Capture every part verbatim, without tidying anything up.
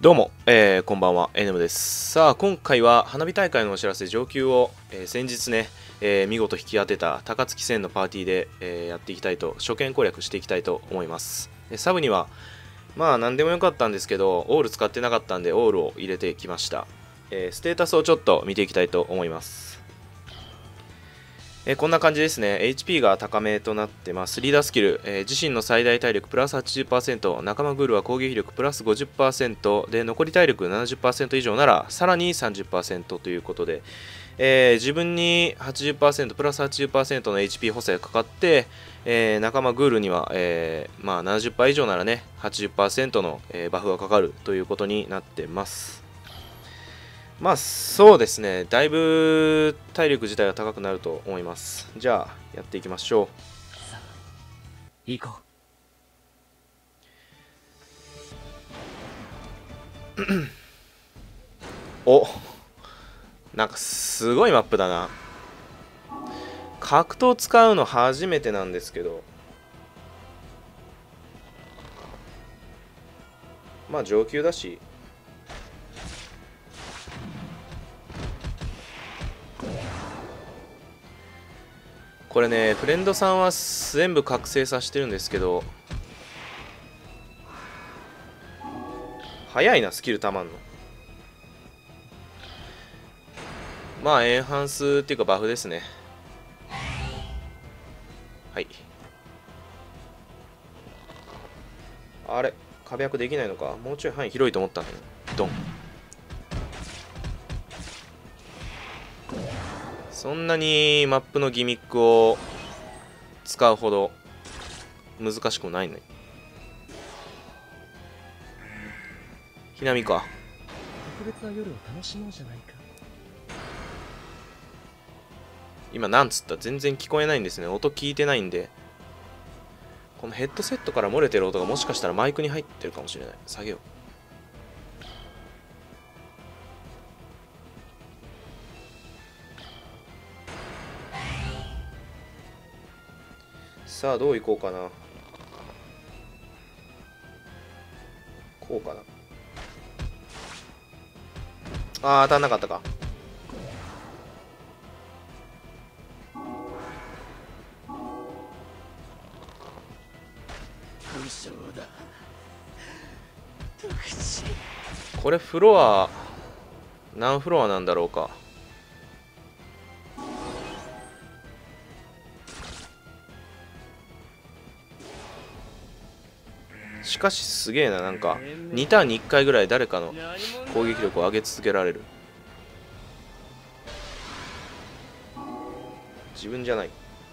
どうも、えーこんばんは、エヌエム です。さあ、今回は花火大会のお知らせ、上級を、えー先日ね、えー見事引き当てた高槻線のパーティーで、えーやっていきたいと、初見攻略していきたいと思います。でサブには、まあ、何でもよかったんですけど、オール使ってなかったんで、オールを入れてきました。えーステータスをちょっと見ていきたいと思います。えーこんな感じですね。エイチピー が高めとなってます。リーダースキル、えー自身の最大体力プラス はちじゅっパーセント、仲間グールは攻撃力プラス ごじゅっパーセント で、残り体力 ななじゅっパーセント 以上ならさらに さんじゅっパーセント ということで、えー自分に はちじゅっパーセント プラス はちじゅっパーセント の エイチピー 補正がかかって、えー仲間グールには、えーまあ、ななじゅっパーセント以上ならね はちじゅっパーセント の、えーバフがかかるということになってます。まあそうですね、だいぶ体力自体は高くなると思います。じゃあやっていきましょう。 行こお、なんかすごいマップだな。格闘使うの初めてなんですけど、まあ上級だし、これね、フレンドさんは全部覚醒させてるんですけど、早いな、スキルたまんの。まあエンハンスっていうかバフですね。はい。あれ、壁役できないのか。もうちょい範囲広いと思ったんだよ。ドン。そんなにマップのギミックを使うほど難しくもないのに。ひなみか。 特別な夜を楽しもうじゃないか。 今なんつった？全然聞こえないんですね。音聞いてないんで。このヘッドセットから漏れてる音がもしかしたらマイクに入ってるかもしれない。下げよう。さあどういこうかな。こうかな。あー、当たんなかったか。 無償だ。特地。 これフロア何フロアなんだろうか。しかしすげえな。なんかにターンにいっかいぐらい誰かの攻撃力を上げ続けられる。自分じゃない。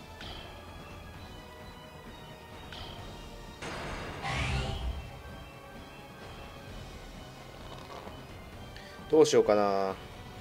どうしようかな。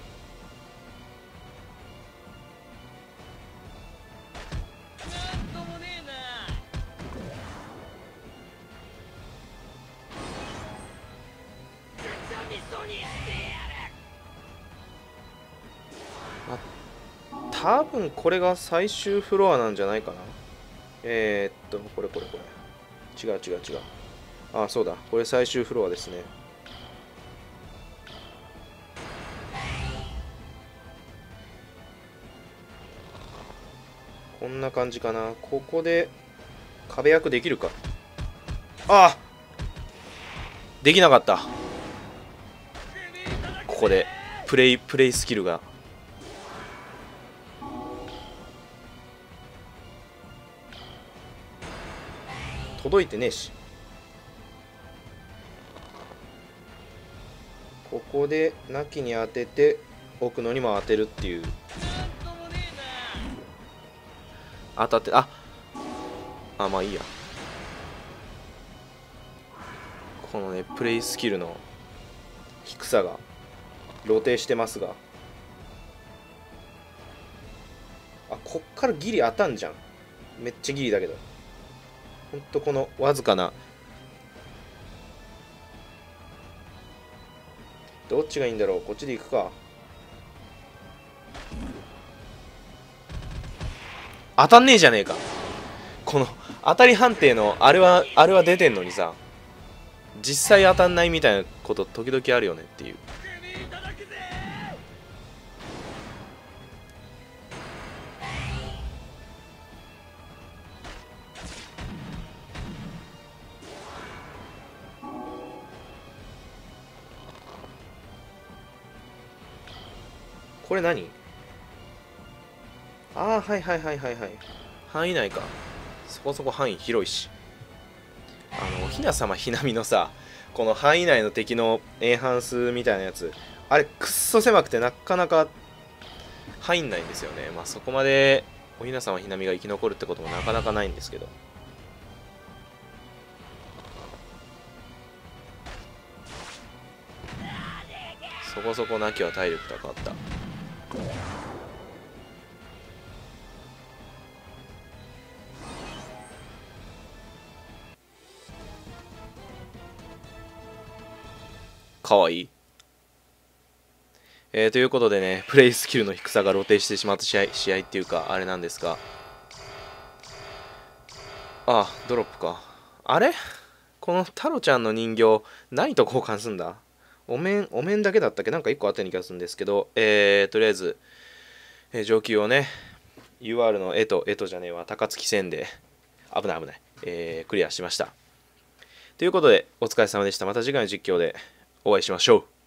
多分これが最終フロアなんじゃないかな。えー、っとこれこれこれ違う違う違う。ああそうだ、これ最終フロアですね。こんな感じかな。ここで壁役できるか。ああできなかった。ここでプレイプレイスキルが届いてねえし。ここでなきに当てて奥のにも当てるっていう。当たって、ああまあいいや。このねプレイスキルの低さが露呈してますが、あこっからギリ当たんじゃん。めっちゃギリだけど、ほんとこのわずかな。どっちがいいんだろう。こっちで行くか。当たんねえじゃねえか。この当たり判定のあれはあれは出てんのにさ、 実際当たんないみたいなこと時々あるよねっていう。これ何？ああ、はいはいはいはいはい。範囲内か。そこそこ範囲広いし。あの、おひなさまひなみのさ、この範囲内の敵のエンハンスみたいなやつ、あれくっそ狭くてなかなか入んないんですよね。まあそこまでおひなさまひなみが生き残るってこともなかなかないんですけど。そこそこなきは体力高かった。かわいい。えー、ということでね、プレイスキルの低さが露呈してしまった試合、試合っていうか、あれなんですが。ああ、ドロップか。あれこのタロちゃんの人形、何と交換すんだ？お面、お面だけだったっけ？なんかいっこあったような気がするんですけど、えー、とりあえず、えー、上級をね、ユーアール の絵と、絵とじゃねえわ、高槻線で、危ない危ない、えー、クリアしました。ということで、お疲れ様でした。また次回の実況でお会いしましょう。